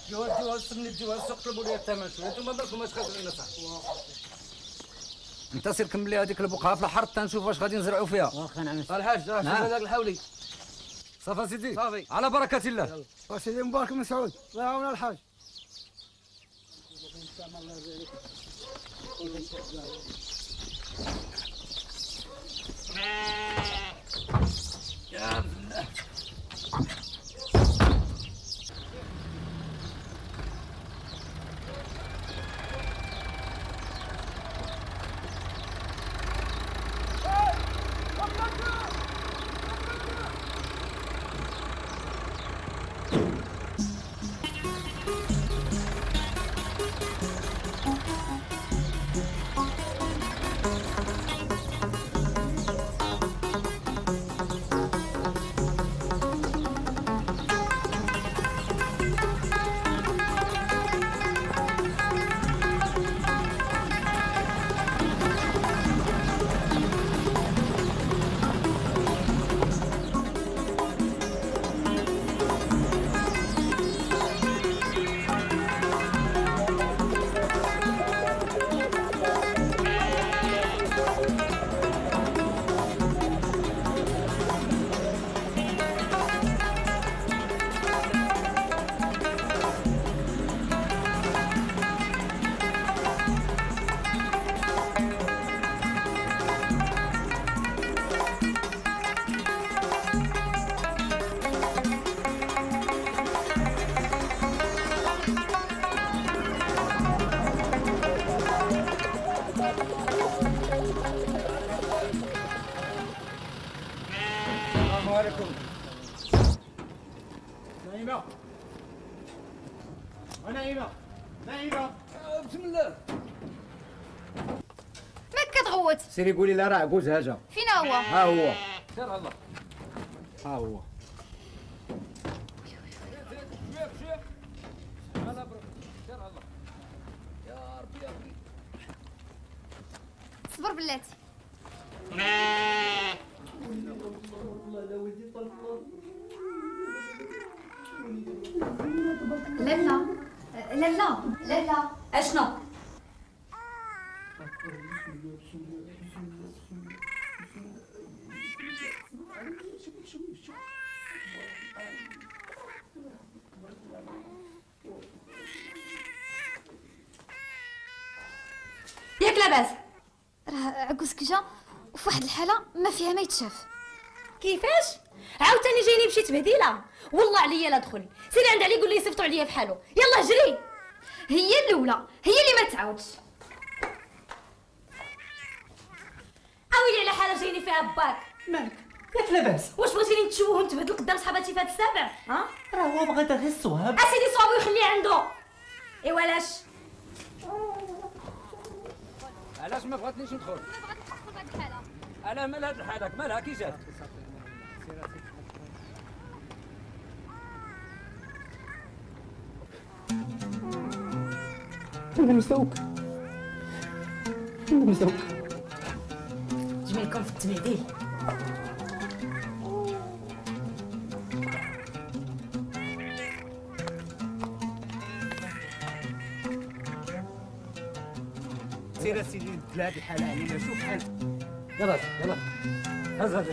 ديوها السمني ديوها السوق طلبوا لي الثمن شويه انتم بالكم واش خاسرين اصاحبي. انت سير كمل لي هذيك البقعه في الحر تنشوف واش غادي نزرعوا فيها. واخا نعم الحاج شوف هذاك الحولي. صافي سيدي صافي على بركه الله. وسيدي مبارك بن سعود الله يعاون الحاج. يا الله عليكم. نعيمة ونعيمة نعيمة بسم الله. مالك كتغوت؟ سيري قولي لا راه عكوز هاجا. فين هو؟ ها هو. سير الله. ها هو. صبر بلاتي. لالا لالا لالا اشنو؟ ياك لاباس؟ راه عكوزك جا وفي واحد الحاله ما فيها ما يتشاف. كيفاش؟ عاوتاني جايني بشي تبهديله، والله عليا لا دخل، سيري عند علي قول لي يصيفطوا عليا بحالو، يلا جري. هي الاولى هي اللي ما تعاودش. اويلي على حاله جايني فيها باك. مالك ياك لاباس؟ واش بغيتيني نتشوه ونتبهدل قدام صحاباتي في هاد السابع؟ ها؟ راه هو بغى دار غير الصواب. اسيدي صوابو يخليه عنده. ايوا علاش؟ علاش ما بغاتنيش ندخل؟ ما بغيتش ندخل بهاد الحاله. علاه مال هاد الحالك مالها كي جات؟ انا مسوك انا مسوك. جميلكم في التبهديل. سير سيدي ديال هاد الحاله علينا شوف حالك. يلا يلا هز هذا.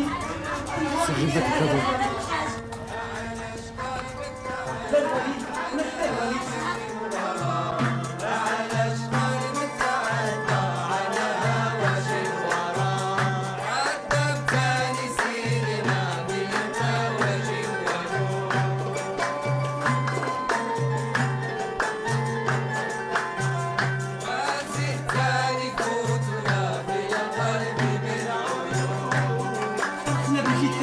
سجلت الكادو.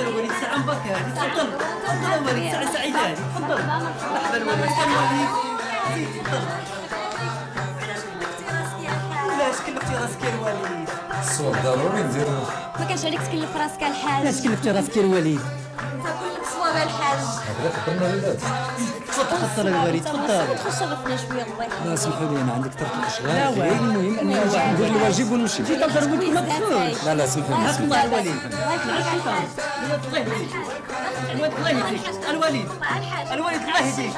الوليد ساعة مباركة هذه. تفضل تفضل يا وليد، ساعة سعيدة هذه. تفضل مرحبا الوليد. علاش كلفتي راسك يا الوليد؟ الصوت ضروري نديرو. ما كانش عليك تكلف راسك الحاج. علاش كلفتي راسك يا الوليد؟ انت كلك صواب الحاج. هكذا كبرنا الولاد. تفضل الوليد تفضل. تشرفنا شويه الله يحفظك. لا اسمحوا لي انا عندك طرف الاشغال غير المهم اني نجي ندير الواجب ونمشي. جيت نضربك ما تدخلش. لا اسمحوا لي. هاك الله الوليد. الله يخليك الحاج. الله يهديك. الوليد الله يهديك. الوليد الوليد الله يهديك.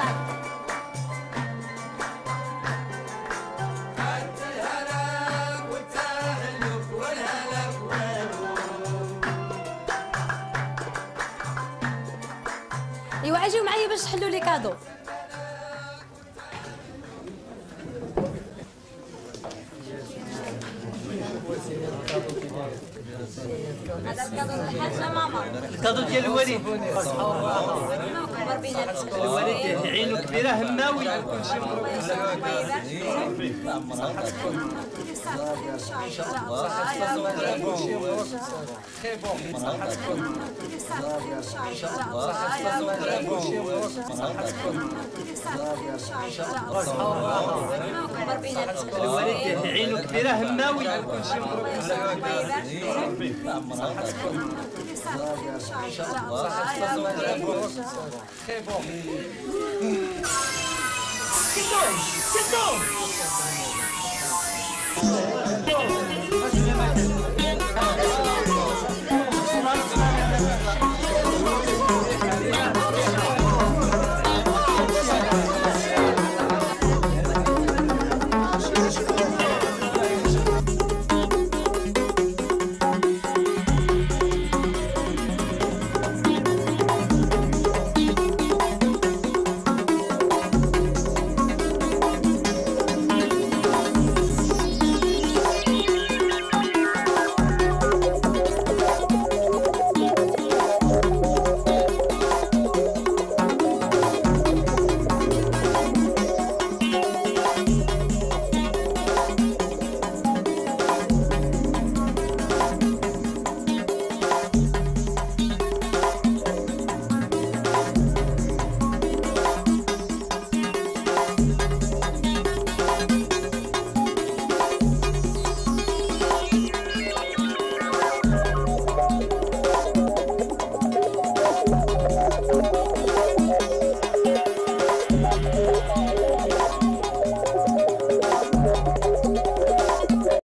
ايوا اجيو معايا باش تحلوا لي كادو. هذا الكادو الحاجه ماما. الكادو ديال الوليد. ربي يبارك فيك. الوليد عينو كبيره هماوي. كلشي الوليد عينو كبيره هماوي. كلشي Sit down!